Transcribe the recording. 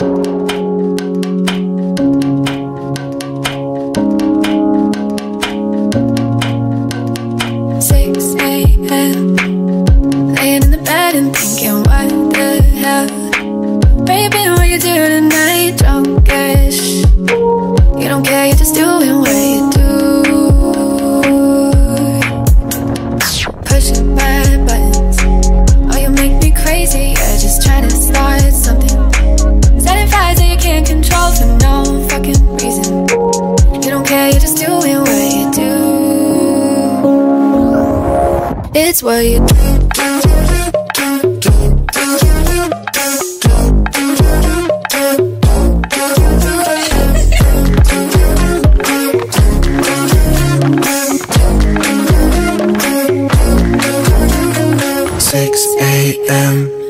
Laying in the bed and thinking, what the hell? Where you been, what you do tonight? Drunkish. You don't care, you're just doing what you do. Pushing my buttons. Oh, you make me crazy. You're just trying to start something. Setting fires that you can't control for no fucking reason. You don't care, you're just doing what you do. It's what you do. 6 a.m.